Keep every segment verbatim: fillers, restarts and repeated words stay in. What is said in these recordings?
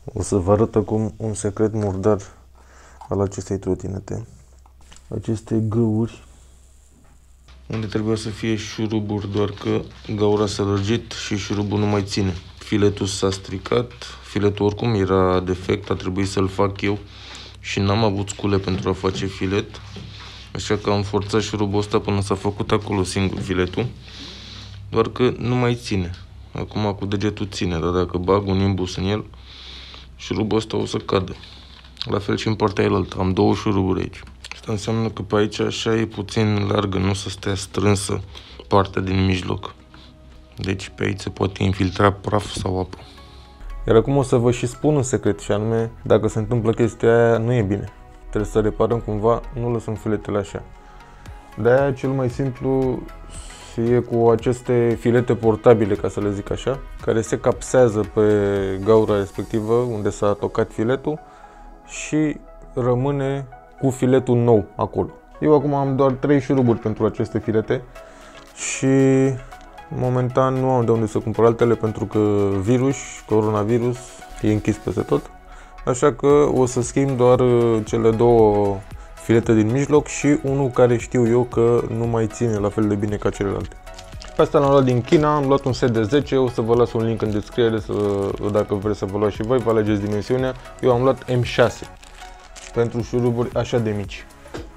O să vă arăt acum un secret murdar al acestei trotinete. Aceste găuri unde trebuia să fie șuruburi, doar că gaura s-a lărgit și șurubul nu mai ține. Filetul s-a stricat, filetul oricum era defect, a trebuit să-l fac eu și n-am avut scule pentru a face filet. Așa că am forțat șurubul ăsta până s-a făcut acolo singur filetul, doar că nu mai ține. Acum cu degetul ține, dar dacă bag un imbus în el, șurubul ăsta o să cadă. La fel și în partea elaltă. Am două șuruburi aici. Asta înseamnă că pe aici așa e puțin largă, nu o să stea strânsă partea din mijloc. Deci pe aici se poate infiltra praf sau apă. Iar acum o să vă și spun un secret, și anume, dacă se întâmplă chestia aia, nu e bine. Trebuie să reparăm cumva, nu lăsăm filetele așa. De-aia cel mai simplu e cu aceste filete portabile, ca să le zic așa, care se capsează pe gaura respectivă unde s-a tocat filetul și rămâne cu filetul nou acolo. Eu acum am doar trei șuruburi pentru aceste filete și momentan nu am de unde să cumpăr altele, pentru că virus, coronavirus, e închis peste tot. Așa că o să schimb doar cele două filete din mijloc și unul care știu eu că nu mai ține la fel de bine ca celelalte. Pe asta l-am luat din China, am luat un set de zece, o să vă las un link în descriere să, dacă vreți să vă luați și voi, vă alegeți dimensiunea. Eu am luat M șase pentru șuruburi așa de mici.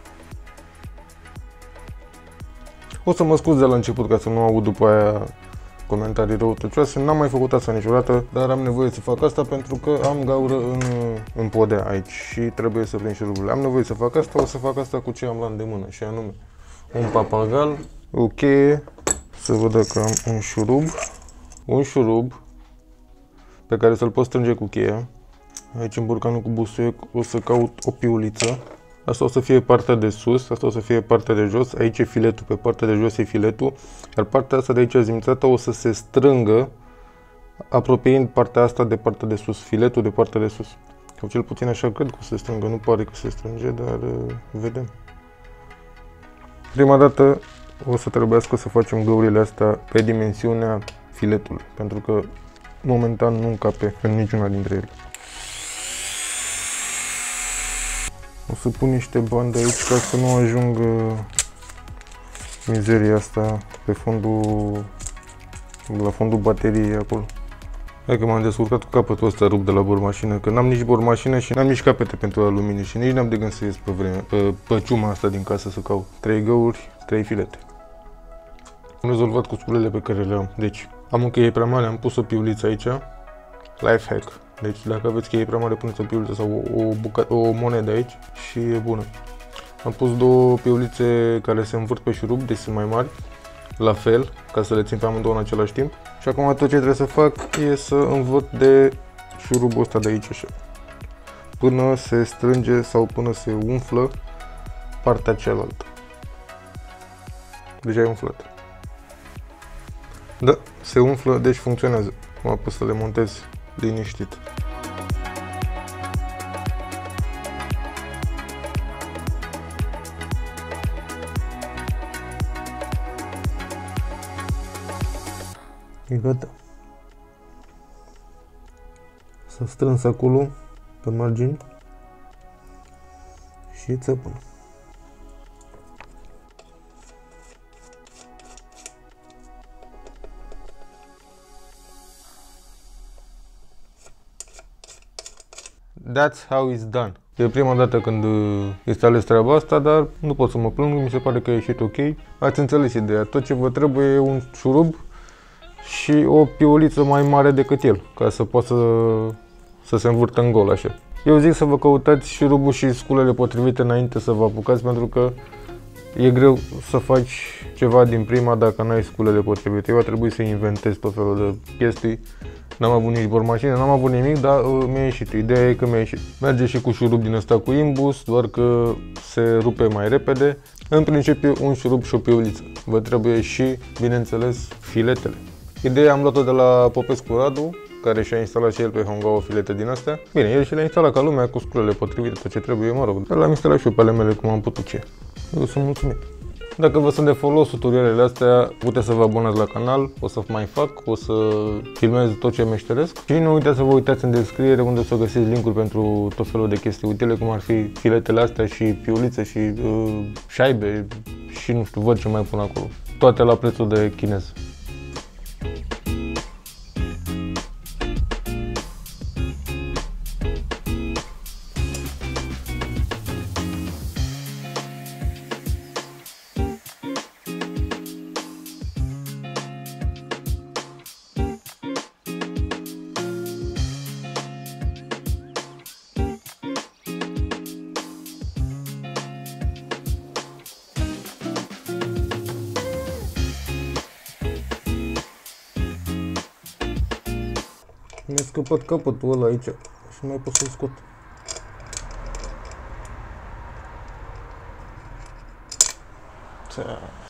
O să mă scuz de la început ca să nu aud după aia comentarii răutăcioase. N-am mai făcut asta niciodată, dar am nevoie să fac asta pentru că am gaură în, în podea aici și trebuie să prind șuruburile. Am nevoie să fac asta, o să fac asta cu ce am la îndemână, și anume un papagal, o cheie, să văd dacă am un șurub, un șurub pe care să-l pot strânge cu cheia. Aici în borcanul cu busuioc o să caut o piuliță. Asta o să fie partea de sus, asta o să fie partea de jos, aici e filetul, pe partea de jos e filetul, iar partea asta de aici zimțată o să se strângă, apropiind partea asta de partea de sus, filetul de partea de sus. Sau cel puțin așa cred că se strângă, nu pare că se strânge, dar uh, vedem. Prima dată o să trebuiască să facem găurile astea pe dimensiunea filetului, pentru că momentan nu încape în niciuna dintre ele. O să pun niște bande aici ca să nu ajungă mizeria asta pe fondul, la fondul bateriei acolo. Hai că m-am descurcat cu capătul ăsta rupt de la bormașină, că n-am nici bormașină și n-am nici capete pentru aluminiu și nici n-am de gând să ies pe, vreme, pe, pe ciuma asta din casă să caut. Trei găuri, trei filete. Am rezolvat cu sculele pe care le am. Deci, am o cheie prea mare, am pus o piuliță aici. Life hack. Deci dacă aveți cheie prea mare, puneți o piuliță sau o, o, bucată, o monedă aici și e bună. Am pus două piulițe care se învârt pe șurub, deci sunt mai mari, la fel, ca să le țin pe amândouă în același timp. Și acum tot ce trebuie să fac e să învârt de șurubul ăsta de aici așa, până se strânge sau până se umflă partea cealaltă. Deja e umflat. Da, se umflă, deci funcționează. M-am pus să le montez liniștit. E gata. S-a strâns acolo, pe margini, și țăpână. That's how it's done. E prima dată când instalez treaba asta, dar nu pot să mă plâng, mi se pare că a ieșit ok. Ați înțeles ideea, tot ce vă trebuie e un șurub și o piuliță mai mare decât el, ca să poată să, să se învârtă în gol așa. Eu zic să vă căutați șurubul și sculele potrivite înainte să vă apucați, pentru că e greu să faci ceva din prima dacă n-ai sculele potrivite. Eu a trebuit să inventez tot felul de chestii. N-am avut nici bormașină, n-am avut nimic, dar uh, mi-a ieșit. Ideea e că mi-a ieșit. Merge și cu șurub din ăsta cu imbus, doar că se rupe mai repede. În principiu, un șurub și o piuliță. Vă trebuie și, bineînțeles, filetele. Ideea am luat-o de la Popescu Radu, care și-a instalat și el pe Hongao filete din astea. Bine, el și le-a instalat ca lumea, cu sculele potrivite, tot ce trebuie, mă rog. Dar l-am instalat și eu pe ale mele cum am putut ce. Eu sunt mulțumit. Dacă vă sunt de folos tutorialele astea, puteți să vă abonați la canal, o să mai fac, o să filmez tot ce meșteresc. Și nu uitați să vă uitați în descriere unde o să găsiți link-uri pentru tot felul de chestii utile, cum ar fi filetele astea și piulițe și uh, șaibe și nu știu, văd ce mai pun acolo. Toate la prețul de chinez. Mi-a scăpat capătul ăla aici și nu mai pot să-l scot. Ța.